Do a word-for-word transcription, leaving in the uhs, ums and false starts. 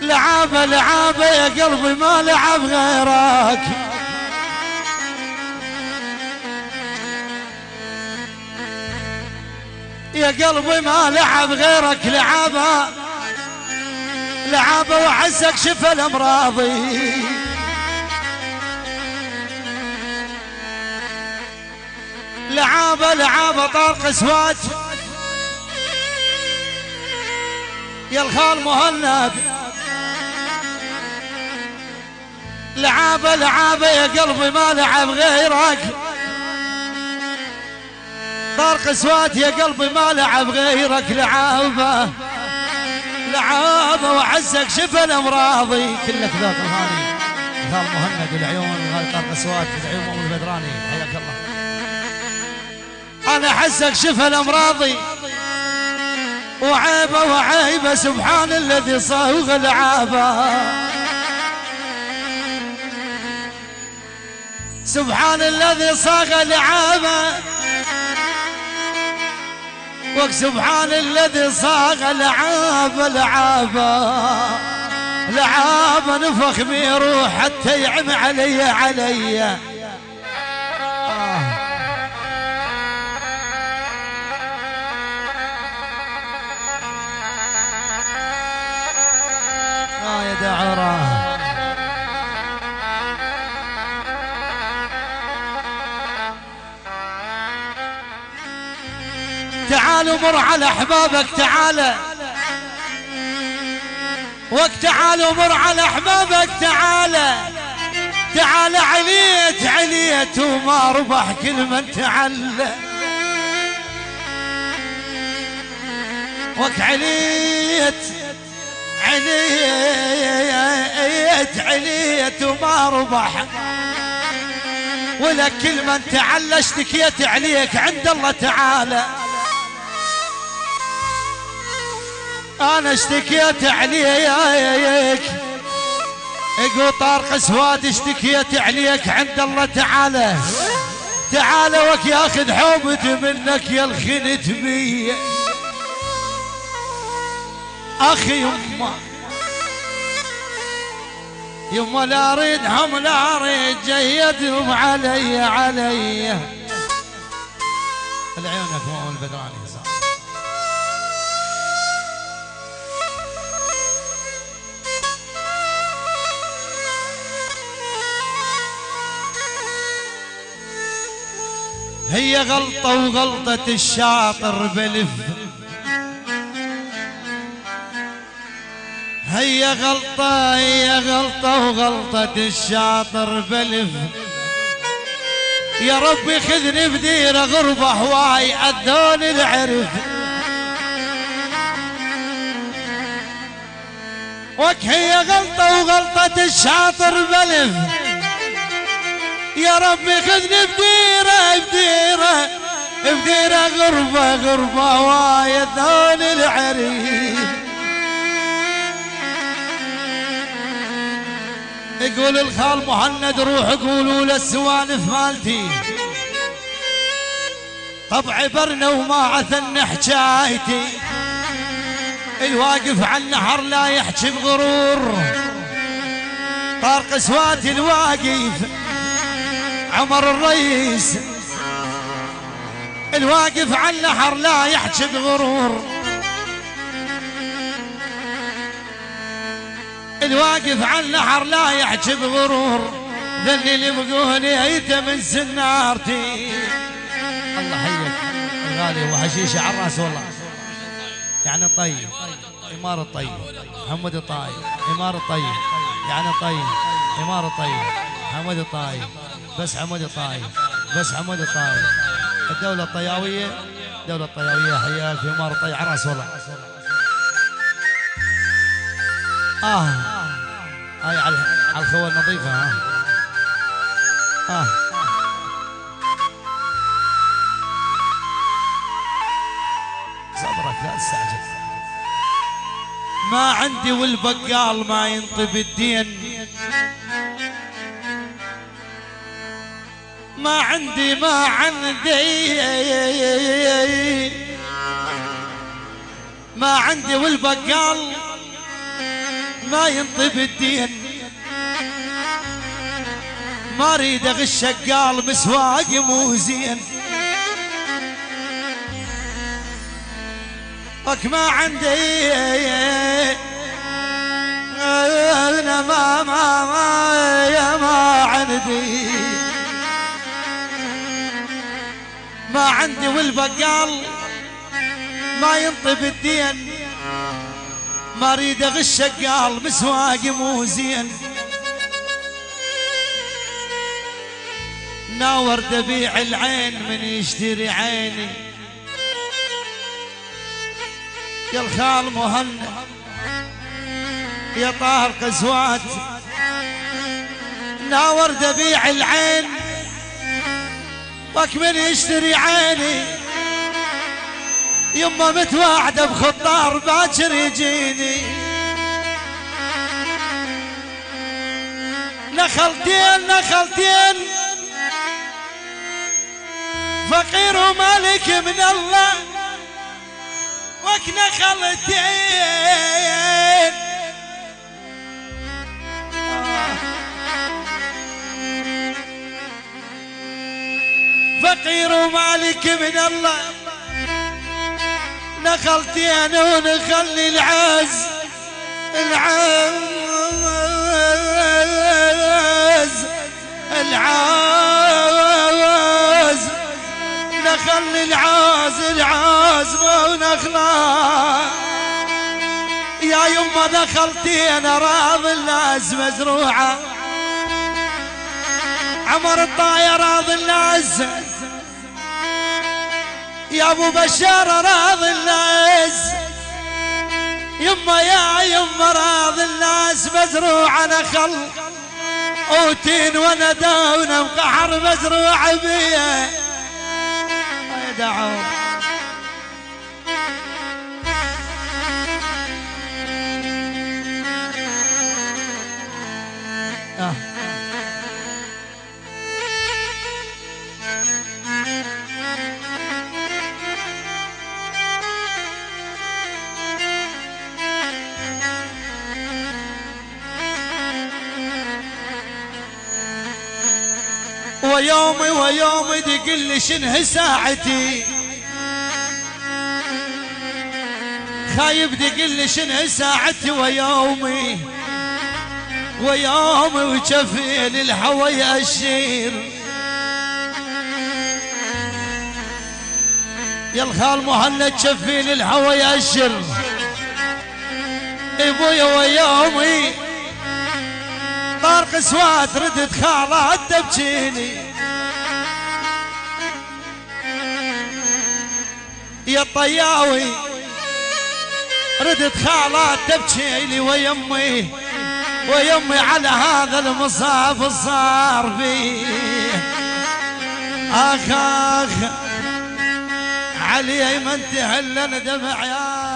لعابة لعابة يا قلبي ما لعب غيرك، يا قلبي ما لعب غيرك لعابة لعابة وعزك شفى الامراضي. لعابة لعابة طارق اسوات يا الخال مهند. لعابة لعابة يا قلبي ما لعب غيرك، طارق اسوات يا قلبي ما لعب غيرك. لعابة لعابة وعزك شفى الامراضي. كلك ذاك الهاني الخال مهند والعيون الغالي طارق اسوات والعيون مؤمن البدراني حياك الله. انا حسك شفى الامراضي وعيبه وعيبه سبحان الذي صاغ العابه، سبحان الذي صاغ العابه وسبحان الذي صاغ العابه. العابه العابه نفخ بيروح حتى يعم علي علي. آه. آه يا دعرة تعالوا مر على احبابك تعال وقت تعالوا مر على احبابك تعال تعال عليت عليت وما ربح كل من تعلى وك عليت عليت عليت وما ربح ولك كل من تعلى اشتكيت عليك عند الله تعالى. انا اشتكيت عليك اقول طارق سواد اشتكيت عليك عند الله تعالى تعالى وك ياخذ حوبتي منك يا الخنت بي اخي يما يما لا اريدهم لا اريد جيدهم علي علي. العيونك مؤمن البدراني هي غلطة وغلطة الشاطر بلف هي غلطة هي غلطة وغلطة الشاطر بلف. يا ربي خذني بديرة غربة هواي أدون العرف وك هي غلطة وغلطة الشاطر بلف. يا ربي خذني بديرة بديرة بديرة غربة غربة وايا ذول العريف. يقول الخال مهند روح قولوا للسوالف مالتي طبعي برنا وما عثن حجايتي الواقف على النهر لا يحكي بغرور. طارق سواتي الواقف عمر الرئيس الواقف على النهر لا يحكي بغرور. الواقف على النهر لا يحكي بغرور ذني اللي بقولي هيت من سنارتي. الله حيك الغالي وحشيشه على الراس والله يعني طيب امار الطيب محمد الطايب امار الطيب يعني طيب امار الطيب حمد الطايب بس حمد الطايب بس حمد الطايب. الدولة الطياوية الدولة الطياوية حياك في امار الطيب على الراس والله. اه هاي على على الخوة النظيفة ها اه صبرك لا تستعجل. ما عندي والبقال ما ينطب الدين ما عندي ما عندي ما عندي والبقال ما ينطب الدين، ما اريد اغش قال مسواقي مو زين. وك ما عندي انا ما ما ما يا ما عندي ما عندي والبقال ما ينطب الدين، ما اريد اغش قال مسواقي مو زين. ناور دبيع العين من يشتري عيني يا الخال مهند يا طاهر قزوات. ناور دبيع العين وك من يشتري عيني، يما متواعده بخطار باكر يجيني. نخلتين نخلتين فقير ومالك من الله، وك نخلتين فقير ومالك من الله. نخلتين ونخلي العز العز العز نخلي العاز العاز ونخله. يا يما نخلتين راض الناس مزروعه، عمر الطاير راض الناس، يا ابو بشار راضي الناس. يما يا يما راضي الناس مزروعه نخل اوتين ونداونا مقحر مزروعه بيه دعوا. آه. ويومي ويومي تقلي شنه ساعتي، خايب تقلي شنه ساعتي. ويومي ويومي وجفين الهوى يأشير. يا الخال مهند جفين الهوى يأشر. ابويا ويومي طارق سوات ردت خالات تبجيني. يا طياوي ردت خالات تبجيني. ويمي ويمي على هذا المصاب صار فيه. اخ اخ علي من تهلل دمع يا